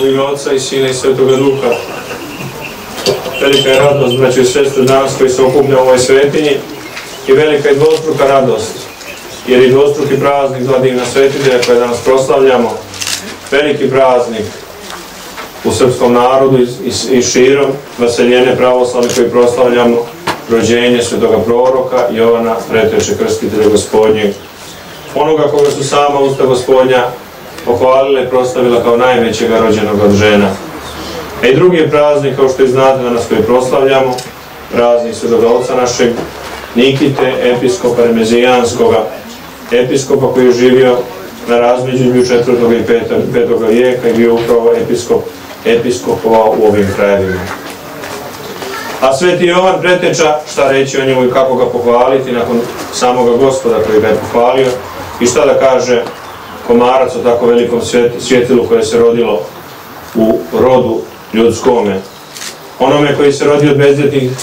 U ime Otca i Sina i Svetoga Duha. Velika je radost, braćo i sestre, danas koji se okuplja u ovoj svetinji i velika je dvostruka radost, jer i dvostruki praznik dva divna svetitelja koje danas proslavljamo, veliki praznik u srpskom narodu i širom, vaseljene pravoslavne koji proslavljamo rođenje svetoga proroka Jovana, preteče krstitelja Gospodnjeg, onoga koga su sama usta Gospodnja pohvalila i proslavila kao najvećega rođenog od žena. A i drugi je praznik, kao što i znate danas koji proslavljamo, praznik svetoga oca našeg Nikite, episkopa Remezijanskoga, episkopa koji je živio na razmeđu 4. i 5. vijeka i bio upravo episkopova u ovim krajevima. A sveti Jovan preteča, šta reći o njemu i kako ga pohvaliti nakon samoga Gospoda koji ga je pohvalio i šta da kaže komarac o tako velikom svjetilu koje se rodilo u rodu ljudskome. Onome koji se rodi od bezdětnih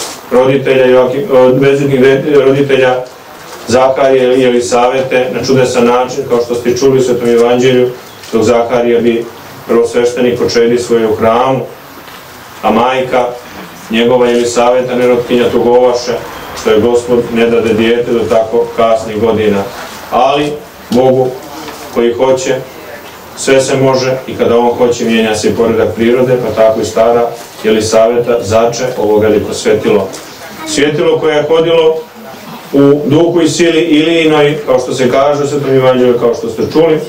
roditelja Zaharije i Elisavete na čudesan način, kao što ste čuli u Svetom evanđelju, dok Zaharija bi prvosveštenik počedi svoje u hramu, a majka njegova Elisaveta nerotkinja tugovaše, što je Gospod ne dade dijete do tako kasnih godina. Ali Bogu koji hoće, sve se može i kada on hoće mijenja se i poredak prirode, pa tako i stara Elisaveta zače ovo veliko svjetilo. Svjetilo koje je hodilo u duhu i sili Ilijinoj, kao što se kaže u Svetom evanđelju, kao što ste čuli,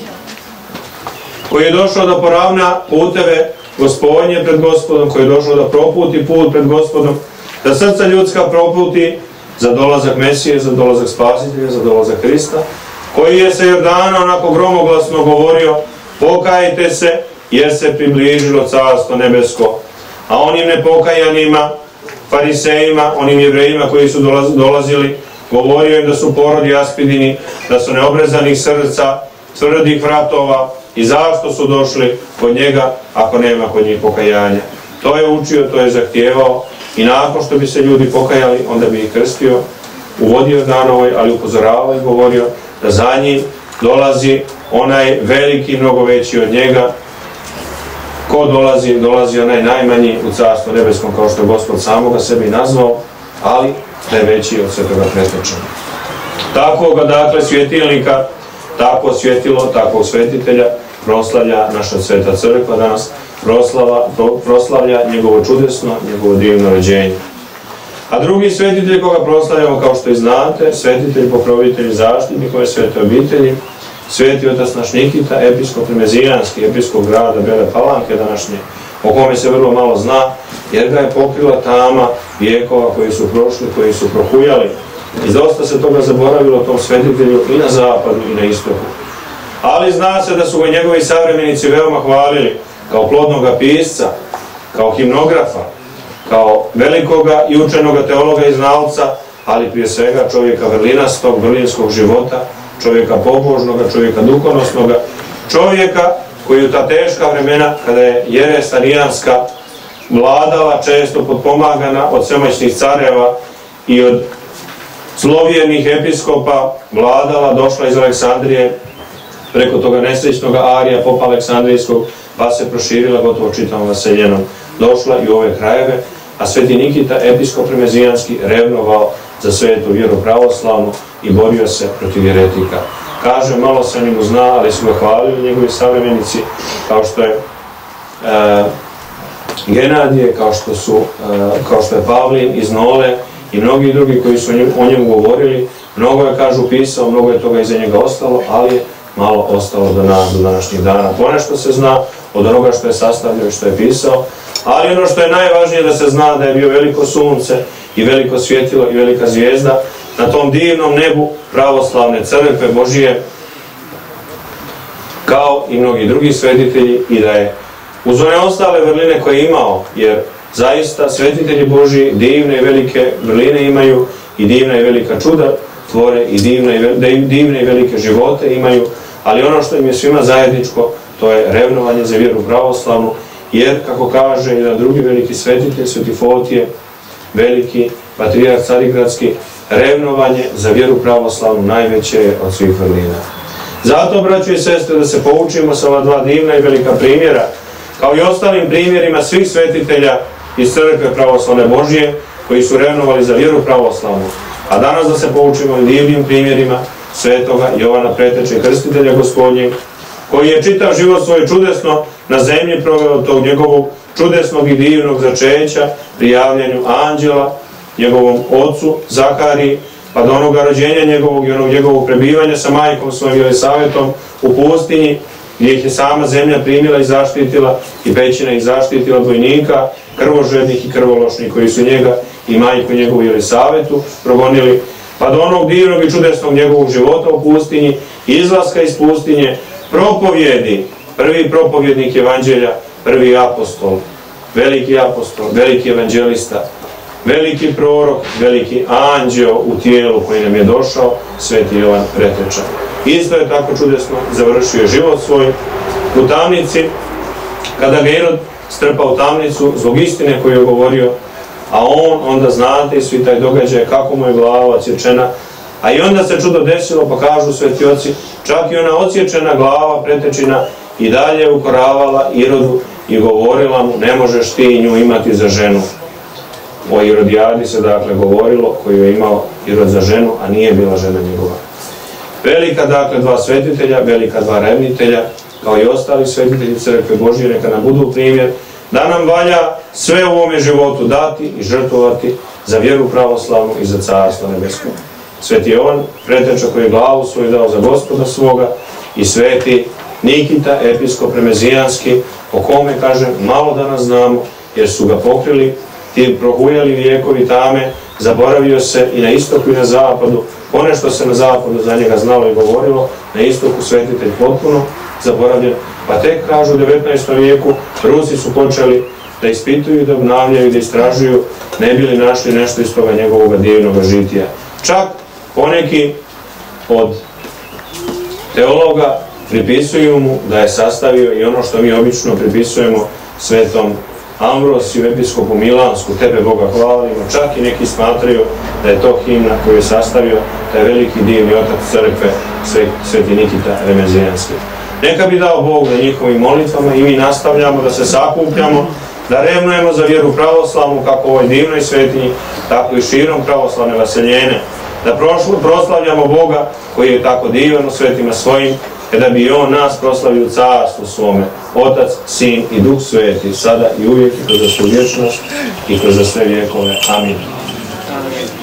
koji je došao da poravna puteve Gospodnje pred Gospodom, koji je došao da proputi put pred Gospodom, da srca ljudska proputi za dolazak Mesije, za dolazak Spasitelja, za dolazak Hrista, koji je sa Jordana onako gromoglasno govorio: pokajte se, jer se približilo Carstvo nebesko. A onim nepokajanima, farisejima, onim jevrejima koji su dolazili, govorio im da su porodi aspidini, da su neobrezanih srca, tvrdih vratova i zašto su došli kod njega ako nema kod njih pokajanja. To je učio, to je zahtijevao i nakon što bi se ljudi pokajali, onda bi ih krstio, uvodio Jordanovoj, ali upozoravao i govorio da za njim dolazi onaj veliki, mnogo veći od njega. Ko dolazi? Dolazi onaj najmanji u Carstvu nebeskom, kao što je Gospod samoga sebi nazvao, ali da je veći od svetoga preteča. Takvoga, dakle, svjetilnika, takvo svjetilo, takvog svetitelja proslavlja naša Sveta Crkva danas, proslavlja njegovo čudesno, njegovo divno rođenje. A drugi svetitelj koga proslavljamo, kao što i znate, svetitelj, pokrovitelj, zaštitnik ove svete obitelji, sveti otac naš Nikita, episkop Remezijanski, episkop grada Bele Palanke današnje, o kome se vrlo malo zna, jer ga je pokrila tama vijekova koji su prošli, koji su prohujali. I dosta se toga zaboravilo o tom svetitelju i na zapadu i na istoku. Ali zna se da su ga njegovi savremenici veoma hvalili kao plodnoga pisca, kao himnografa, kao velikoga i učenoga teologa i znalca, ali prije svega čovjeka vrlinastog, vrlinskog života, čovjeka pobožnoga, čovjeka duhovnosnoga, čovjeka koji u ta teška vremena, kada je jeres arijanska vladala, često potpomagana od svemoćnih careva i od zlovjernih episkopa, vladala, došla iz Aleksandrije, preko toga nesrećnog Arija, popa Aleksandrijskog, pa se proširila gotovo čitavom vaseljenom. Došla i u ove krajeve, a sveti Nikita, episkop Remezijanski, revnovao za svetu vjeru pravoslavnu i borio se protiv jeretika. Kaže, malo se njemu zna, ali su ga hvalili njegovi savremenici, kao što je Genadije, kao što je Pavlin iz Nole i mnogi drugi koji su o njemu govorili. Mnogo je, kažu, pisao, mnogo je toga iza njega ostalo, ali je malo ostalo do današnjih dana. Ponešto se zna od onoga što je sastavljao i što je pisao, ali ono što je najvažnije da se zna da je bio veliko sunce i veliko svjetilo i velika zvijezda na tom divnom nebu pravoslavne crkve Božije, kao i mnogi drugi svetitelji, i da je uz one ostale vrline koje je imao, jer zaista svetitelji Božji divne i velike vrline imaju i divna i velika čuda tvore i divne i velike živote imaju, ali ono što im je svima zajedničko, to je revnovanje za vjeru pravoslavnu, jer, kako kaže jedan drugi veliki svetitelj, Sveti Fotije, veliki patrijarh carigradski, revnovanje za vjeru pravoslavnu najveće je od svih vrlina. Zato, braćo i sestre, da se poučimo sa ova dva divna i velika primjera kao i ostalim primjerima svih svetitelja iz crkve pravoslavne Božje, koji su revnovali za vjeru pravoslavnu. A danas da se poučimo i divnim primjerima svetoga Jovana Preteče, krstitelja Gospodnjeg, koji je čitav život svoj čudesno na zemlji proveo tog njegovog čudesnog i divnog začeća pri javljanju anđela, njegovom ocu Zahariji, pa do onoga rođenja njegovog i onog njegovog prebivanja sa majkom svojim Jelisavetom u pustinji, gdje ih je sama zemlja primila i zaštitila i pećina ih zaštitila od vojnika, krvožednih i krvološnih, koji su njega i majku njegovu Jelisavetu progonili, pa do onog divnog i čudesnog njegovog života u pustinji, izlaska iz pustinje, propovjedi, prvi propovjednik evanđelja, prvi apostol, veliki evanđelista, veliki prorok, veliki anđeo u tijelu koji nam je došao, sveti Jovan Preteča. Isto je tako čudesno završio život svoj u tamnici, kada ga Irod strpa u tamnicu zbog istine koju je govorio, a on onda, znate i svi taj događaj, kako mu je glava odsječena, a i onda se čudo desilo, pa kažu sveti oci, čak i ona odsječena glava Pretečina i dalje ukoravala Irodu i govorila mu, ne možeš ti nju imati za ženu. O Irodijadi se dakle govorilo, koju je imao Irod za ženu, a nije bila žena njegova. Velika dakle dva svetitelja, velika dva revnitelja, kao i ostali svetitelji crkve Božje, neka nam budu primjer da nam valja sve u ovome životu dati i žrtvovati za vjeru pravoslavnu i za carstvo nebesko. Sveti Jovan Preteča, koji je glavu svoju dao za Gospoda svoga, i sveti Nikita, episkop remezijanski, o kome, kažem, malo danas znamo, jer su ga pokrili ti prohujali vijekovi tame, zaboravio se i na istoku i na zapadu, ponešto se na zapadu za njega znalo i govorilo, na istoku svetitelj potpuno zaboravljen, pa tek, kažu, u 19. vijeku Rusi su počeli da ispituju, da obnavljaju, da istražuju, ne bili našli nešto iz toga njegovog divnog žitija. Čak poneki od teologa pripisuju mu da je sastavio i ono što mi obično pripisujemo svetom Ambrosiju, episkopu Milansku, tebe Boga hvalimo, čak i neki smatraju da je to himna koju je sastavio taj veliki divni otac crkve, sveti Nikita Remezijanski. Neka bi dao Bog da njihovim molitvama i mi nastavljamo da se sakupljamo, da revnujemo za vjeru pravoslavnu, kako u ovoj divnoj svetinji, tako i širom pravoslavne vaseljene, da proslavljamo Boga koji je tako divan u svetima svojim, kada bi on nas proslavio u carstvu svome, Otac, Sin i Duh Sveti, sada i uvijek i kroz svu vječnost i kroz sve vjekove. Amin.